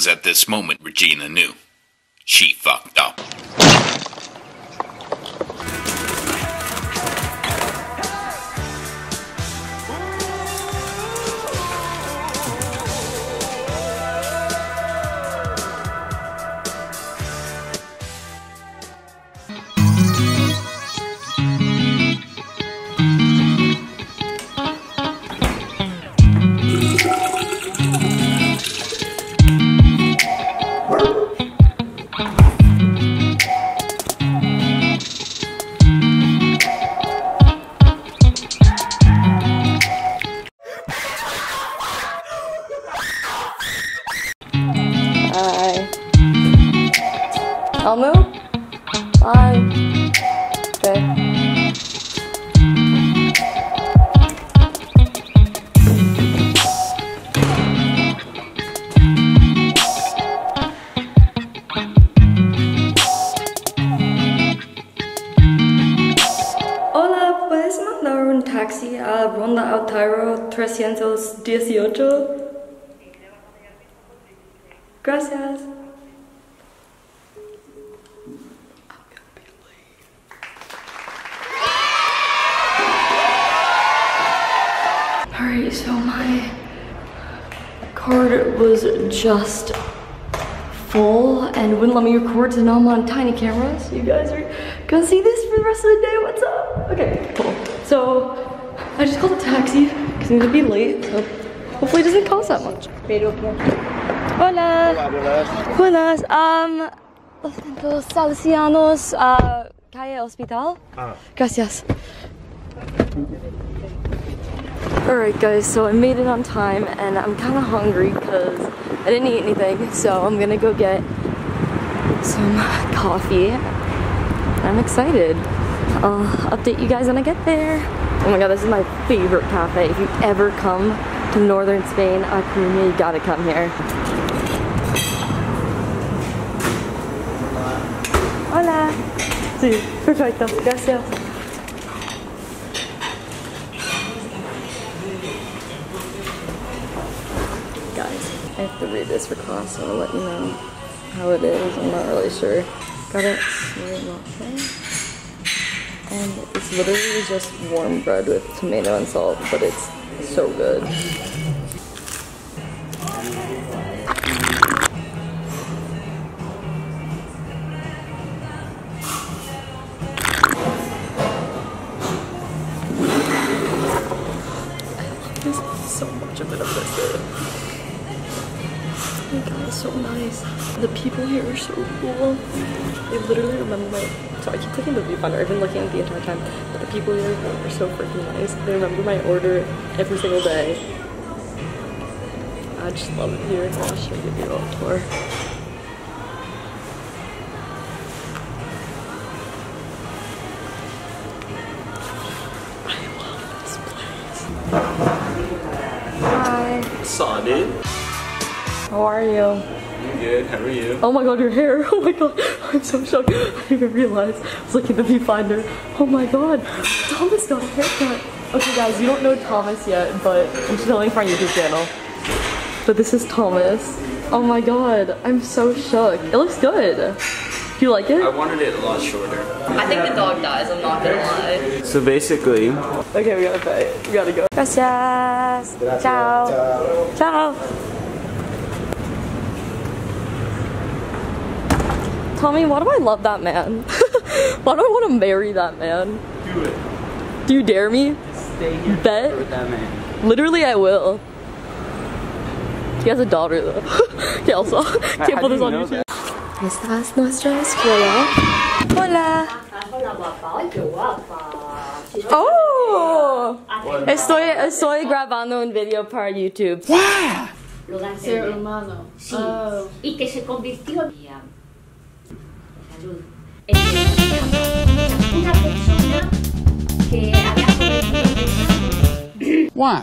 at this moment Regina knew. She fucked up. Elmo? Bye. Okay. Hola, ¿puedes mandar un taxi a Ronda Altairo 318? Gracias. Alright, so my card was just full and wouldn't let me record, so now I'm on tiny camera, so you guys are gonna see this for the rest of the day. What's up? Okay, cool. So I just called a taxi because I'm gonna be late, so hopefully it doesn't cost that much. Hola. Buenas. 200 Salesianos, calle Hospital. Gracias. Alright guys, so I made it on time and I'm kind of hungry because I didn't eat anything, so I'm gonna go get some coffee. I'm excited. I'll update you guys when I get there. Oh my god, this is my favorite cafe. If you ever come to northern Spain, I premium, you gotta come here. Hola! Sí, perfecto, gracias. Guys, I have to read this for class, so I'll let you know how it is. I'm not really sure. Got a smoothie latte. And it's literally just warm bread with tomato and salt, but it's so good. So much of it, I miss it. Oh my god, it's so nice. The people here are so cool. They literally remember my, so I keep clicking the viewfinder, I've been looking at the entire time, but the people here are so freaking nice. They remember my order every single day. I just love it here. I'll show you the whole tour. I love this place. Hi. Saw, dude. How are you? I'm good. How are you? Oh my god, your hair. Oh my god. I'm so shocked. I didn't even realize. I was looking at the viewfinder. Oh my god. Thomas got a haircut. Okay guys, you don't know Thomas yet, but I'm just telling for our YouTube channel. But this is Thomas. Oh my god. I'm so shocked. It looks good. Do you like it? I wanted it a lot shorter. I think the dog dies, I'm not gonna lie. So basically... Okay, we gotta pay. We gotta go. Gracias. Ciao. Ciao. Tommy, why do I love that man? Why do I want to marry that man? Do it. Do you dare me? Stay here Bet? with that man. Literally, I will. He has a daughter though. Okay, also, can't put this on YouTube. Esta es nuestra escuela. Hola. Oh. Estoy grabando un video para YouTube. Wow. Ser humano. Sí. Oh. Y que se convirtió en salud. Una persona que había convertido. Why?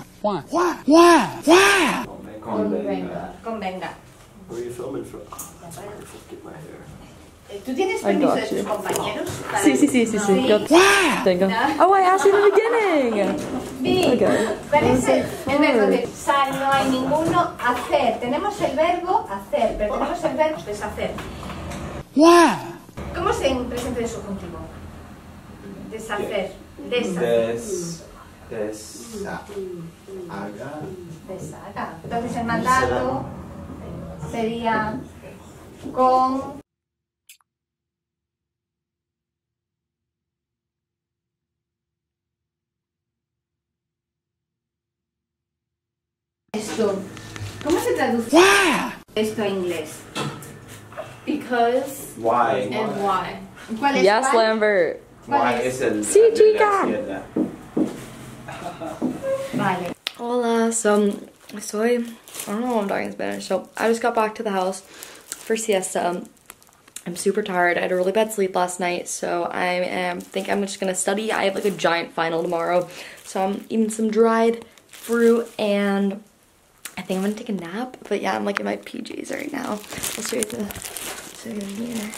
Convenga. Where are you filming from? I just get my hair. ¿Tú tienes permiso de tus compañeros? Sí. Tengo. Oh, I asked you in the beginning. Okay. ¿Cuál es el verbo de sal? No hay ninguno. Hacer. Tenemos el verbo hacer, pero tenemos el verbo deshacer. ¿Cómo se en presente de subjuntivo? Deshacer. Deshaga. Entonces el mandato sería con... Esto. ¿Cómo se traduce esto a inglés? Because Why? and why. ¿Cuál es? Yes, cuál? Lambert. Why es el... Sí, chica. Vale. Hola, so I don't know why I'm talking Spanish. So I just got back to the house for siesta. I'm super tired. I had a really bad sleep last night, so I think I'm just gonna study. I have like a giant final tomorrow, so I'm eating some dried fruit and I think I'm gonna take a nap. But yeah, I'm like in my PJs right now. I'll show you here.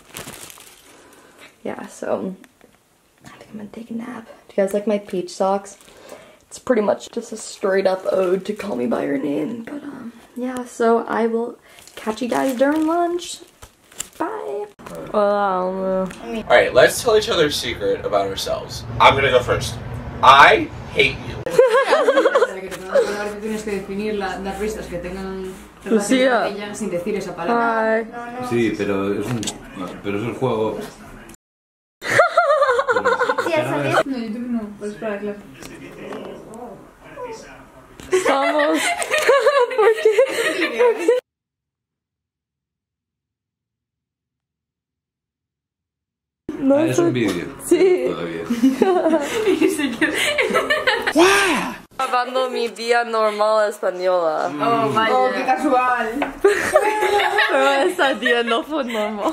Yeah, so I think I'm gonna take a nap. Do you guys like my peach socks? It's pretty much just a straight up ode to Call Me By Your Name. But yeah, so I will catch you guys during lunch. Bye. Alright, let's tell each other a secret about ourselves. I'm gonna go first. I hate you. Tienes que definir dar pistas que tengan Lucía. relación con ella sin decir esa palabra. Hi. Sí, pero es el juego. No, YouTube no, pues para claro. Vamos. ¿Por qué? No Es un vídeo. Sí. Todavía. Grabando mi día normal española. Oh, vaya. Oh, qué casual. Pero ese día no fue normal.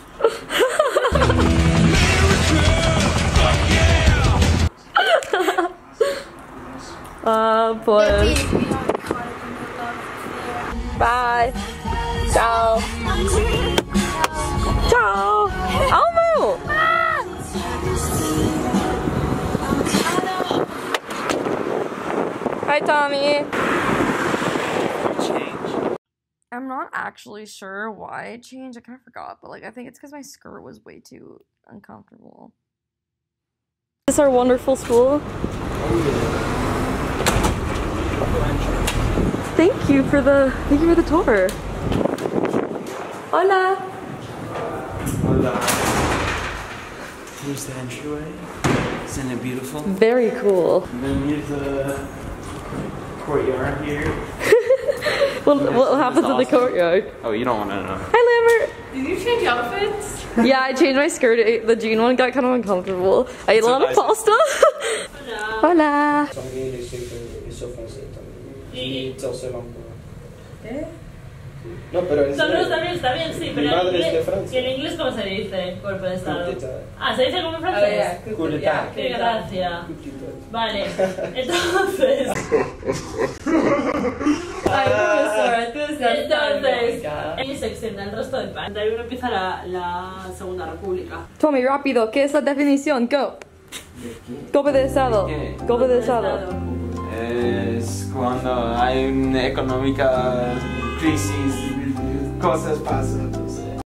Pues. Bye. Chao. Chao. Elmo. Hi, Tommy. I'm not actually sure why it changed. I kind of forgot, but like I think it's because my skirt was way too uncomfortable. Is this our wonderful school? Thank you for the tour. Hola. Hola. Here's the entryway. Isn't it beautiful? Very cool. And then here's the courtyard here. What happens in the courtyard? Oh, you don't want to know. Hi, Lambert. Did you change outfits? Yeah, I changed my skirt. The jean one got kind of uncomfortable. I ate a lot of pasta. Hola. No, pero en No, está bien, sí, pero Mi madre en es de inglés, Francia. ¿y en inglés cómo se dice cuerpo de estado? Coup d'État. Ah, ¿se dice como en francés? Coup d'État. Qué gracia. Coup d'État. Vale, entonces... Ay, profesora, tú entonces, en mi sección del resto del país. De ahí uno empieza la Segunda República. Tommy, rápido, ¿qué es la definición? Go. Golpe de estado. ¿Qué? Golpe de estado. Es cuando hay una económica crisis, cosas pasan, no sé.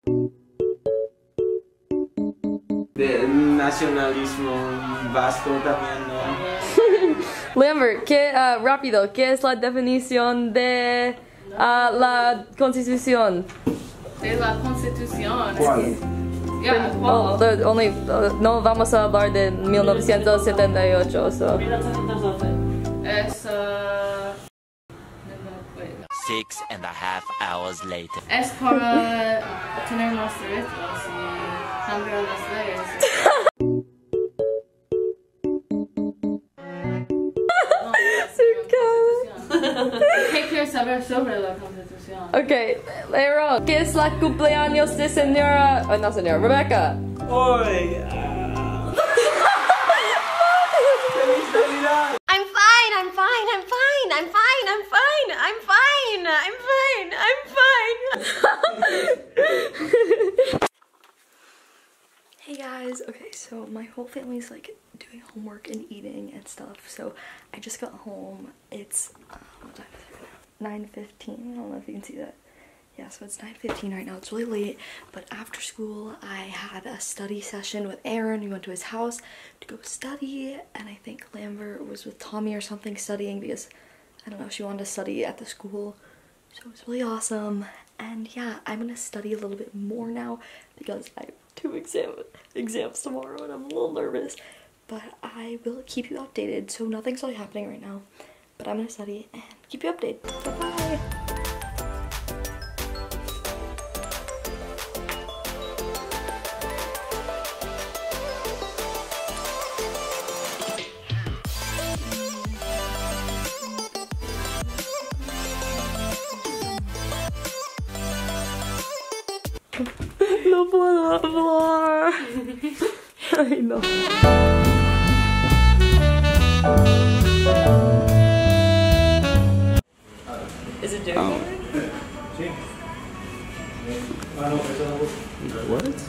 De nacionalismo vasco también, ¿no? Lambert, rápido, ¿qué es la definición de la Constitución? De la Constitución. ¿Cuál? Yeah, Oh, no vamos a hablar de 1978, so. 1812. Es... wait. 6.5 hours later. Es para tener más derechos y cambiar las leyes. ¿Qué quieres saber sobre la Constitución? Okay, Leila, ¿qué es la cumpleaños de señora... no, señora, Rebecca? Hoy. I'm fine, I'm fine, I'm fine, I'm fine, I'm fine, I'm fine, I'm fine, I'm fine. Hey guys, okay, so my whole family's like doing homework and eating and stuff, so I just got home. It's what time is it right now? 9:15. I don't know if you can see that. Yeah, so it's 9:15 right now. It's really late, but after school I had a study session with Aaron. We went to his house to go study, and I think Lambert was with Tommy or something studying because I don't know, she wanted to study at the school. So it was really awesome. And yeah, I'm gonna study a little bit more now because I have 2 exams tomorrow and I'm a little nervous. But I will keep you updated. So nothing's really happening right now, but I'm gonna study and keep you updated. Bye-bye. No puedo hablar. Ay, no. Is it doing it? What?